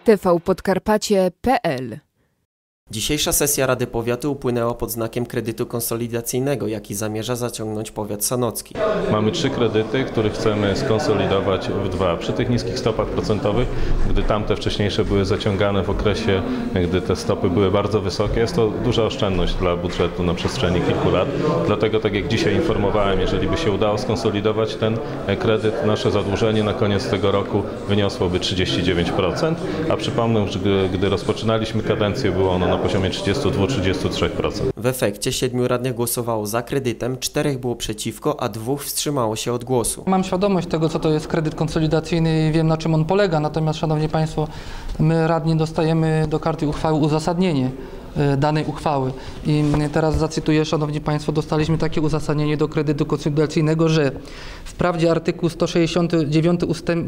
tvpodkarpacie.pl. Dzisiejsza sesja Rady Powiatu upłynęła pod znakiem kredytu konsolidacyjnego, jaki zamierza zaciągnąć powiat sanocki. Mamy 3 kredyty, które chcemy skonsolidować w 2. Przy tych niskich stopach procentowych, gdy tamte wcześniejsze były zaciągane w okresie, gdy te stopy były bardzo wysokie, jest to duża oszczędność dla budżetu na przestrzeni kilku lat. Dlatego, tak jak dzisiaj informowałem, jeżeli by się udało skonsolidować ten kredyt, nasze zadłużenie na koniec tego roku wyniosłoby 39%, a przypomnę, że gdy rozpoczynaliśmy kadencję, było ono na poziomie 32-33%. W efekcie 7 radnych głosowało za kredytem, 4 było przeciwko, a 2 wstrzymało się od głosu. Mam świadomość tego, co to jest kredyt konsolidacyjny i wiem, na czym on polega. Natomiast, szanowni państwo, my radni dostajemy do karty uchwały uzasadnienie danej uchwały. I teraz zacytuję, szanowni państwo, dostaliśmy takie uzasadnienie do kredytu konsolidacyjnego, że wprawdzie artykuł 169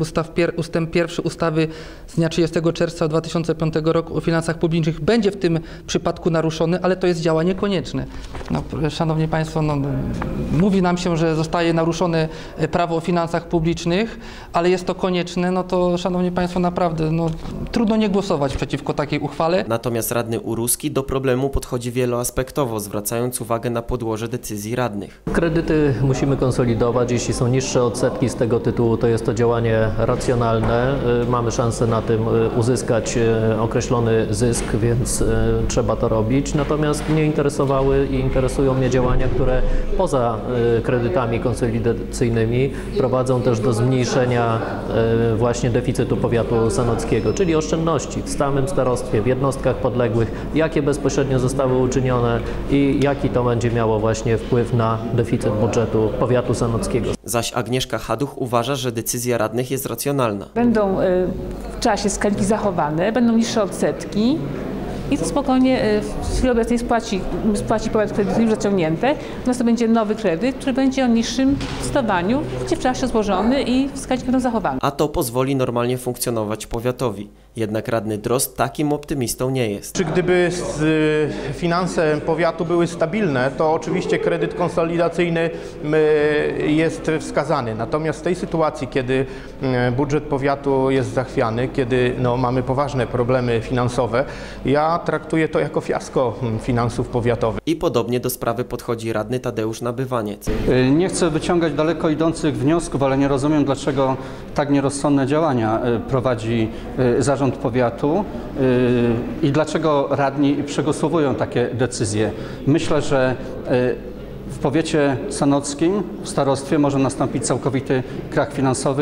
ustęp 1 ustawy z dnia 30 czerwca 2005 roku o finansach publicznych będzie w tym przypadku naruszony, ale to jest działanie konieczne. No, szanowni państwo, mówi nam się, że zostaje naruszone prawo o finansach publicznych, ale jest to konieczne, no to, szanowni państwo, naprawdę trudno nie głosować przeciwko takiej uchwale. Natomiast radny Uruski do problemu podchodzi wieloaspektowo, zwracając uwagę na podłoże decyzji radnych. Kredyty musimy konsolidować. Jeśli są niższe odsetki z tego tytułu, to jest to działanie racjonalne. Mamy szansę na tym uzyskać określony zysk, więc trzeba to robić. Natomiast mnie interesowały i interesują mnie działania, które poza kredytami konsolidacyjnymi prowadzą też do zmniejszenia właśnie deficytu powiatu sanockiego, czyli oszczędności w samym starostwie, w jednostkach podległych, jakie bezpośrednio zostały uczynione i jaki to będzie miało właśnie wpływ na deficyt budżetu powiatu sanockiego. Zaś Agnieszka Haduch uważa, że decyzja radnych jest racjonalna. Będą w czasie skalki zachowane, będą niższe odsetki i to spokojnie w chwili obecnej spłaci powiat kredyty już zaciągnięte, natomiast to będzie nowy kredyt, który będzie o niższym stopniu, będzie w czasie złożony i wskaźniki będą zachowane. A to pozwoli normalnie funkcjonować powiatowi. Jednak radny Drozd takim optymistą nie jest. Czy gdyby finanse powiatu były stabilne, to oczywiście kredyt konsolidacyjny jest wskazany. Natomiast w tej sytuacji, kiedy budżet powiatu jest zachwiany, kiedy mamy poważne problemy finansowe, ja traktuję to jako fiasko finansów powiatowych. I podobnie do sprawy podchodzi radny Tadeusz Nabywaniec. Nie chcę wyciągać daleko idących wniosków, ale nie rozumiem, dlaczego tak nierozsądne działania prowadzi zarząd powiatu i dlaczego radni przegłosowują takie decyzje. Myślę, że w powiecie sanockim, w starostwie może nastąpić całkowity krach finansowy.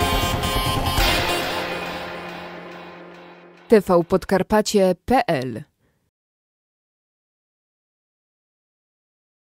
tvpodkarpacie.pl